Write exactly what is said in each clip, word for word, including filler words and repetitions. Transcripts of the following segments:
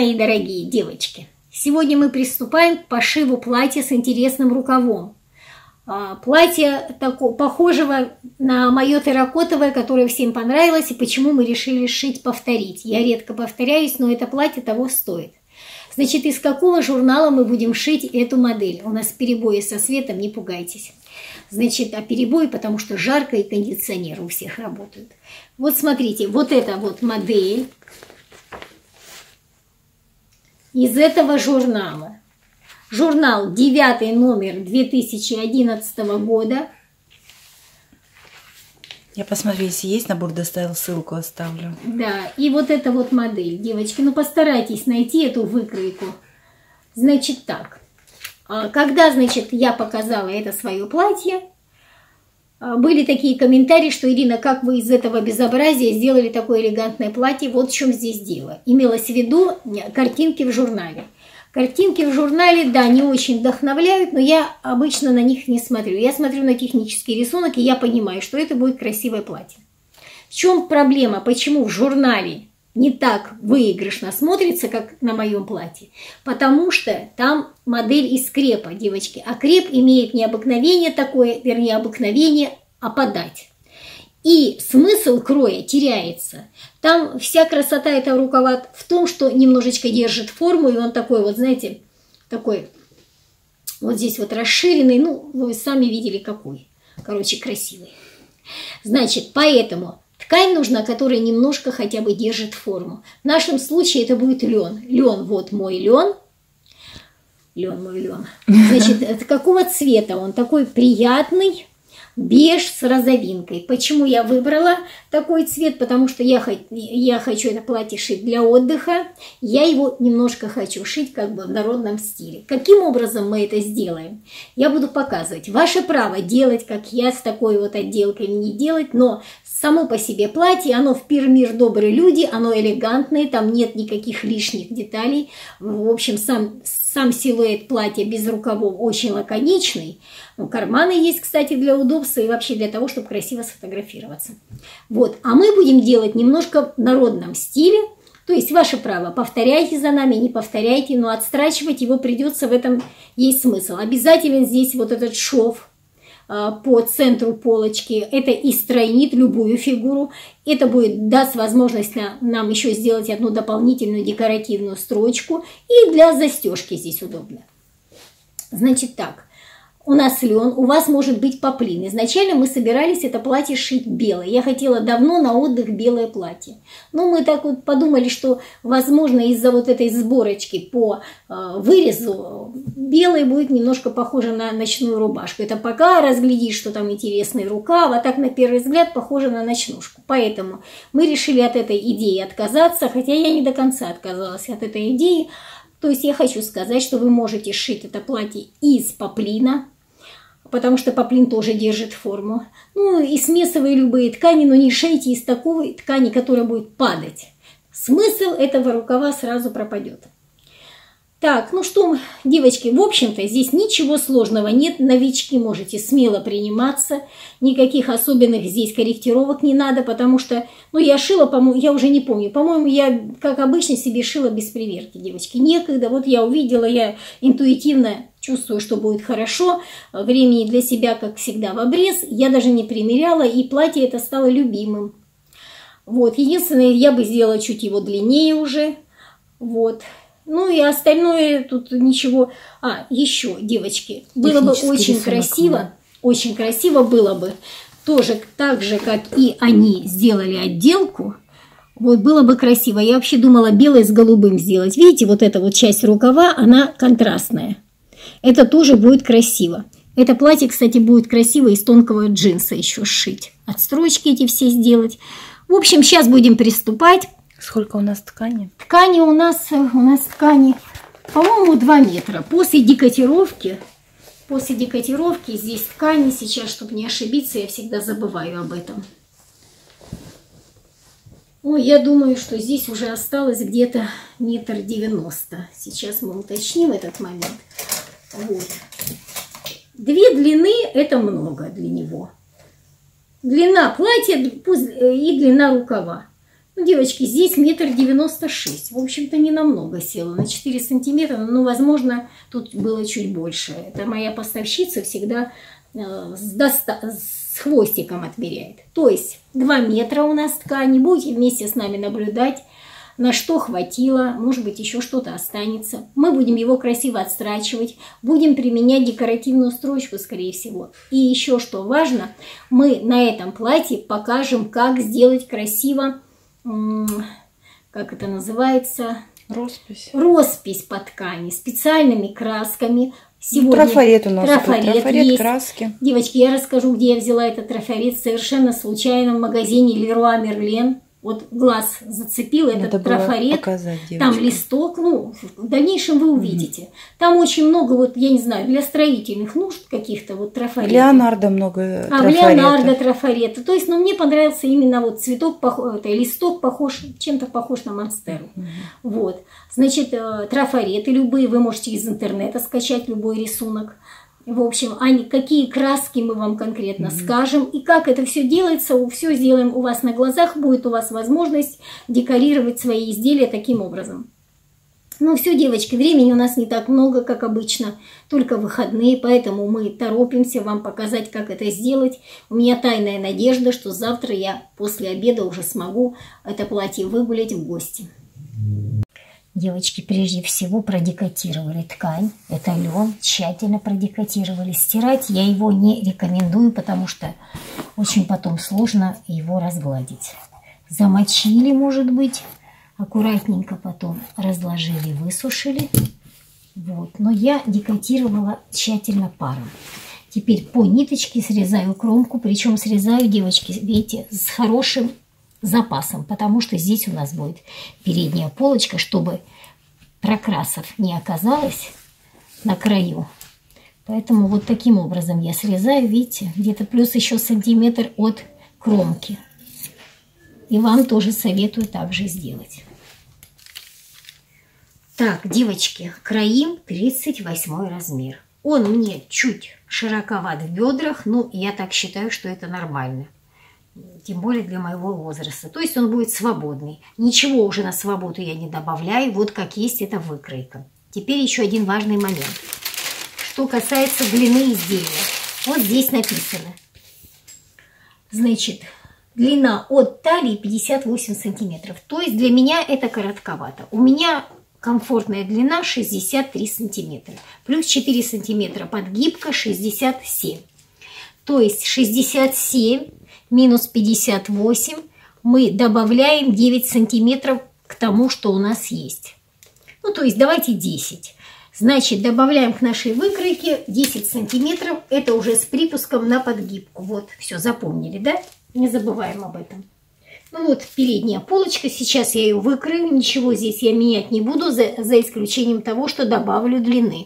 мои дорогие девочки, сегодня мы приступаем к пошиву платья с интересным рукавом. Платье такого, похожего на мое терракотовое, которое всем понравилось, и почему мы решили шить, повторить. Я редко повторяюсь, но это платье того стоит. Значит, из какого журнала мы будем шить эту модель? У нас перебои со светом, не пугайтесь. Значит, а перебои, потому что жарко и кондиционеры у всех работают. Вот смотрите, вот эта вот модель из этого журнала. Журнал девятый номер две тысячи одиннадцатого года. Я посмотрю, если есть набор, доставил, ссылку оставлю. Да, и вот эта вот модель, девочки, ну постарайтесь найти эту выкройку. Значит так, когда, значит, я показала это свое платье, были такие комментарии, что, Ирина, как вы из этого безобразия сделали такое элегантное платье, вот в чем здесь дело. Имелось в виду картинки в журнале. Картинки в журнале, да, не очень вдохновляют, но я обычно на них не смотрю. Я смотрю на технический рисунок, и я понимаю, что это будет красивое платье. В чем проблема? Почему в журнале не так выигрышно смотрится, как на моем платье? Потому что там модель из крепа, девочки. А креп имеет необыкновение такое, вернее, обыкновение опадать. И смысл кроя теряется. Там вся красота этого рукава в том, что немножечко держит форму, и он такой вот, знаете, такой вот здесь вот расширенный, ну, вы сами видели какой. Короче, красивый. Значит, поэтому ткань нужна, которая немножко хотя бы держит форму. В нашем случае это будет лен. Лен, вот мой лен. Лен, мой лен. Значит, какого цвета он? Такой приятный. Беж с розовинкой. Почему я выбрала такой цвет? Потому что я, я хочу это платье шить для отдыха. Я его немножко хочу шить как бы в народном стиле. Каким образом мы это сделаем? Я буду показывать. Ваше право делать, как я, с такой вот отделкой не делать, но само по себе платье, оно в пир мир добрые люди, оно элегантное, там нет никаких лишних деталей. В общем, сам, сам силуэт платья без рукавов очень лаконичный. Ну, карманы есть, кстати, для удобства и вообще для того, чтобы красиво сфотографироваться. Вот. А мы будем делать немножко в народном стиле. То есть ваше право, повторяйте за нами, не повторяйте, но отстрачивать его придется, в этом есть смысл. Обязательно здесь вот этот шов э, по центру полочки, это и стройнит любую фигуру. Это будет, даст возможность нам еще сделать одну дополнительную декоративную строчку. И для застежки здесь удобно. Значит так. У нас лен, у вас может быть поплин. Изначально мы собирались это платье шить белое. Я хотела давно на отдых белое платье. Но мы так вот подумали, что, возможно, из-за вот этой сборочки по э, вырезу белое будет немножко похоже на ночную рубашку. Это пока разглядишь, что там интересный рукав, а так на первый взгляд похоже на ночнушку. Поэтому мы решили от этой идеи отказаться, хотя я не до конца отказалась от этой идеи. То есть я хочу сказать, что вы можете шить это платье из поплина, потому что поплин тоже держит форму. Ну и смесывая любые ткани, но не шейте из такой ткани, которая будет падать. Смысл этого рукава сразу пропадет. Так, ну что, девочки, в общем-то, здесь ничего сложного нет. Новички можете смело приниматься. Никаких особенных здесь корректировок не надо, потому что, ну, я шила, по-моему, я уже не помню. По-моему, я, как обычно, себе шила без приверки, девочки. Некогда, вот я увидела, я интуитивно чувствую, что будет хорошо. Времени для себя, как всегда, в обрез. Я даже не примеряла, и платье это стало любимым. Вот, единственное, я бы сделала чуть его длиннее уже. Вот. Ну и остальное тут ничего. А, еще, девочки, было бы очень красиво, очень красиво было бы, тоже так же, как и они сделали отделку, вот было бы красиво. Я вообще думала белое с голубым сделать. Видите, вот эта вот часть рукава, она контрастная. Это тоже будет красиво. Это платье, кстати, будет красиво из тонкого джинса еще сшить. Отстрочки эти все сделать. В общем, сейчас будем приступать. Сколько у нас ткани? Ткани у нас, у нас ткани, по-моему, два метра. После декотировки, после декотировки здесь ткани сейчас, чтобы не ошибиться, я всегда забываю об этом. Ой, я думаю, что здесь уже осталось где-то метр девяносто. Сейчас мы уточним этот момент. Вот. Две длины – это много для него. Длина платья и длина рукава. Ну, девочки, здесь метр девяносто шесть. В общем-то, не намного села. На четыре сантиметра, но, возможно, тут было чуть больше. Это моя поставщица всегда э, с, доста... с хвостиком отмеряет. То есть два метра у нас ткани. Будете вместе с нами наблюдать, на что хватило. Может быть, еще что-то останется. Мы будем его красиво отстрачивать. Будем применять декоративную строчку, скорее всего. И еще что важно, мы на этом платье покажем, как сделать красиво, как это называется? Роспись. Роспись по ткани специальными красками. Сегодня трафарет у нас. Трафарет, трафарет есть. Краски. Девочки, я расскажу, где я взяла этот трафарет. Совершенно случайно в магазине Леруа Мерлен. Вот глаз зацепил этот Надо трафарет. Показать, там листок, ну, в дальнейшем вы увидите. Mm-hmm. Там очень много, вот, я не знаю, для строительных нужд каких-то вот трафаретов. Леонардо много а, трафарета. А, Леонардо трафарета. То есть, ну, мне понравился именно вот цветок, это, листок похож, чем-то похож на монстеру. Mm-hmm. Вот. Значит, трафареты любые, вы можете из интернета скачать любой рисунок. В общем, они, какие краски мы вам конкретно mm-hmm. скажем, и как это все делается, все сделаем у вас на глазах, будет у вас возможность декорировать свои изделия таким образом. Ну все, девочки, времени у нас не так много, как обычно, только выходные, поэтому мы торопимся вам показать, как это сделать. У меня тайная надежда, что завтра я после обеда уже смогу это платье выгулять в гости. Девочки, прежде всего продекотировали ткань. Это лен, тщательно продекотировали. Стирать я его не рекомендую, потому что очень потом сложно его разгладить. Замочили, может быть, аккуратненько потом разложили, высушили. Вот. Но я декотировала тщательно паром. Теперь по ниточке срезаю кромку, причем срезаю, девочки, видите, с хорошим запасом, потому что здесь у нас будет передняя полочка, чтобы прокрасов не оказалось на краю. Поэтому вот таким образом я срезаю, видите, где-то плюс еще сантиметр от кромки. И вам тоже советую так же сделать. Так, девочки, краим тридцать восьмой размер. Он мне чуть широковат в бедрах, но я так считаю, что это нормально. Тем более для моего возраста. То есть он будет свободный. Ничего уже на свободу я не добавляю. Вот как есть эта выкройка. Теперь еще один важный момент. Что касается длины изделия. Вот здесь написано. Значит, длина от талии пятьдесят восемь сантиметров. То есть для меня это коротковато. У меня комфортная длина шестьдесят три сантиметра. Плюс четыре сантиметра подгибка шестьдесят семь. То есть шестьдесят семь минус пятьдесят восемь мы добавляем девять сантиметров к тому, что у нас есть. Ну, то есть давайте десять. Значит, добавляем к нашей выкройке десять сантиметров. Это уже с припуском на подгибку. Вот, все, запомнили, да? Не забываем об этом. Ну вот передняя полочка. Сейчас я ее выкрою. Ничего здесь я менять не буду, за, за исключением того, что добавлю длины.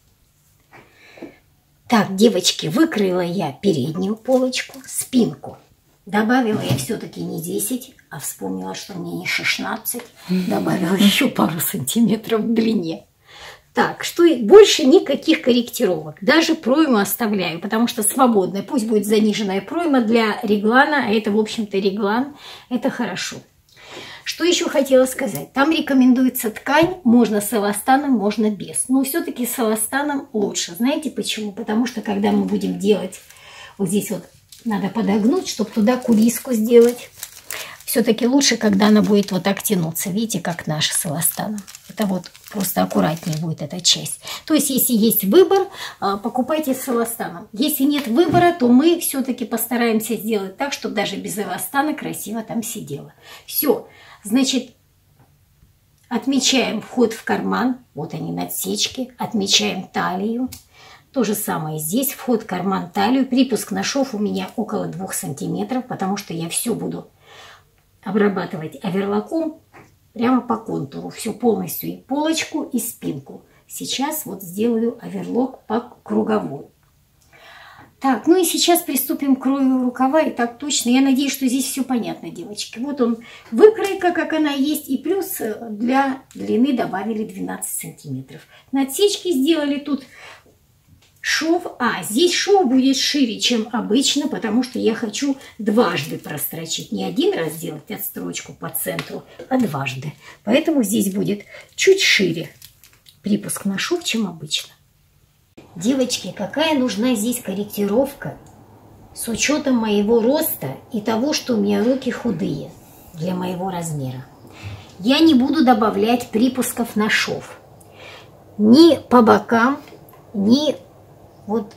Так, девочки, выкроила я переднюю полочку, спинку. Добавила я все-таки не десять, а вспомнила, что мне не шестнадцать. Добавила еще пару сантиметров в длине. Так, что больше никаких корректировок. Даже пройму оставляю, потому что свободная. Пусть будет заниженная пройма для реглана, а это, в общем-то, реглан. Это хорошо. Что еще хотела сказать? Там рекомендуется ткань, можно с эластаном, можно без. Но все-таки с эластаном лучше. Знаете почему? Потому что когда мы будем делать, вот здесь вот надо подогнуть, чтобы туда кулиску сделать. Все-таки лучше, когда она будет вот так тянуться. Видите, как наша с эластаном. Это вот просто аккуратнее будет эта часть. То есть, если есть выбор, покупайте с эластаном. Если нет выбора, то мы все-таки постараемся сделать так, чтобы даже без эластана красиво там сидело. Все. Значит, отмечаем вход в карман. Вот они, надсечки. Отмечаем талию. То же самое здесь. Вход в карман, талию. Припуск на шов у меня около двух сантиметров, потому что я все буду обрабатывать оверлоком прямо по контуру. Все полностью, и полочку, и спинку. Сейчас вот сделаю оверлок по круговой. Так, ну и сейчас приступим к крою рукава. И так точно. Я надеюсь, что здесь все понятно, девочки. Вот он, выкройка, как она есть. И плюс для длины добавили двенадцать сантиметров. Надсечки сделали тут. шов. А, здесь шов будет шире, чем обычно, потому что я хочу дважды прострочить. Не один раз сделать отстрочку по центру, а дважды. Поэтому здесь будет чуть шире припуск на шов, чем обычно. Девочки, какая нужна здесь корректировка с учетом моего роста и того, что у меня руки худые для моего размера? Я не буду добавлять припусков на шов. Ни по бокам, ни вот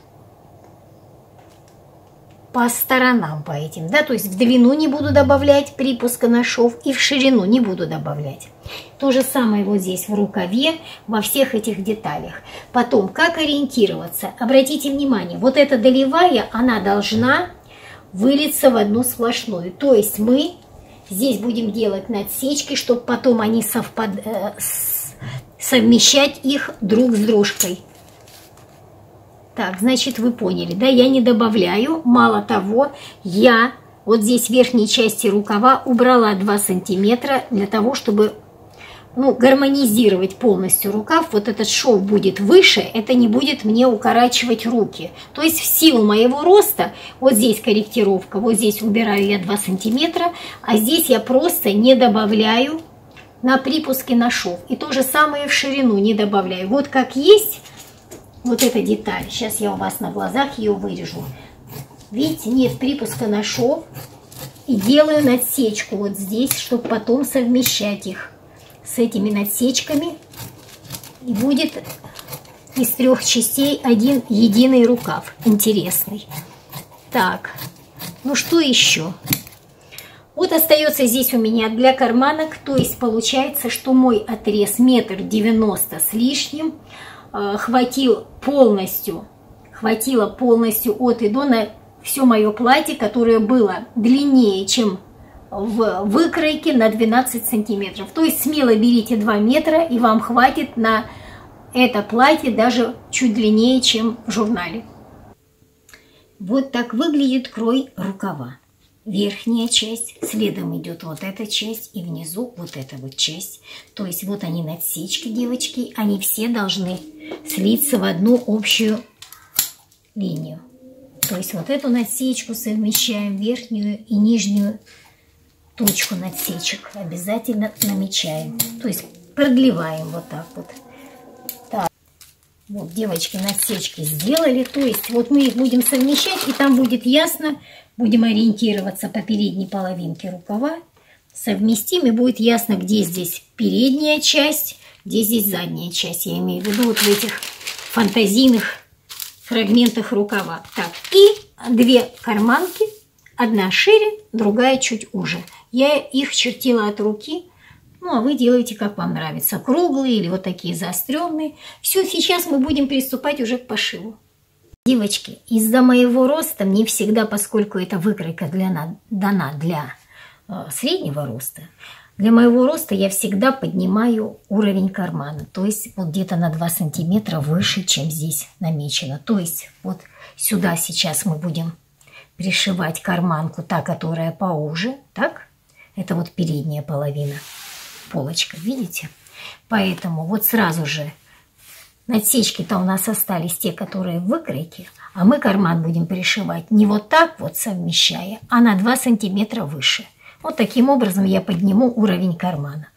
по сторонам, по этим, да, то есть в длину не буду добавлять припуска на шов и в ширину не буду добавлять. То же самое вот здесь в рукаве, во всех этих деталях. Потом, как ориентироваться? Обратите внимание, вот эта долевая, она должна вылиться в одну сплошную. То есть мы здесь будем делать надсечки, чтобы потом они совпад... совмещать их друг с дружкой. Так, значит, вы поняли, да? Я не добавляю. Мало того, я вот здесь в верхней части рукава убрала два сантиметра для того, чтобы, ну, гармонизировать полностью рукав. Вот этот шов будет выше, это не будет мне укорачивать руки. То есть в силу моего роста, вот здесь корректировка, вот здесь убираю я два сантиметра, а здесь я просто не добавляю на припуске на шов. И то же самое в ширину не добавляю. Вот как есть вот эта деталь. Сейчас я у вас на глазах ее вырежу. Видите, нет припуска на шов. И делаю надсечку вот здесь, чтобы потом совмещать их с этими надсечками. И будет из трех частей один единый рукав. Интересный. Так, ну что еще? Вот остается здесь у меня для карманок, то есть получается, что мой отрез метр девяносто с лишним э, хватил полностью, хватило полностью от и до на все мое платье, которое было длиннее, чем в выкройке на двенадцать сантиметров. То есть смело берите два метра, и вам хватит на это платье даже чуть длиннее, чем в журнале. Вот так выглядит крой рукава. Верхняя часть, следом идет вот эта часть и внизу вот эта вот часть. То есть вот они надсечки, девочки, они все должны слиться в одну общую линию. То есть вот эту надсечку совмещаем, верхнюю и нижнюю точку надсечек обязательно намечаем. То есть продлеваем вот так вот. Так. Вот, девочки, надсечки сделали. То есть вот мы их будем совмещать, и там будет ясно. Будем ориентироваться по передней половинке рукава. Совместим, и будет ясно, где здесь передняя часть, где здесь задняя часть. Я имею в виду вот в этих фантазийных фрагментах рукава. Так, и две карманки. Одна шире, другая чуть уже. Я их чертила от руки. Ну, а вы делаете, как вам нравится. Круглые или вот такие заостренные. Все, сейчас мы будем приступать уже к пошиву. Девочки, из-за моего роста мне всегда, поскольку эта выкройка для, дана для э, среднего роста, для моего роста я всегда поднимаю уровень кармана. То есть вот где-то на два сантиметра выше, чем здесь намечено. То есть вот сюда сейчас мы будем пришивать карманку, та, которая поуже. Так? Это вот передняя половина. Полочка, видите? Поэтому вот сразу же надсечки-то у нас остались те, которые в выкройке, а мы карман будем пришивать не вот так вот совмещая, а на два сантиметра выше. Вот таким образом я подниму уровень кармана.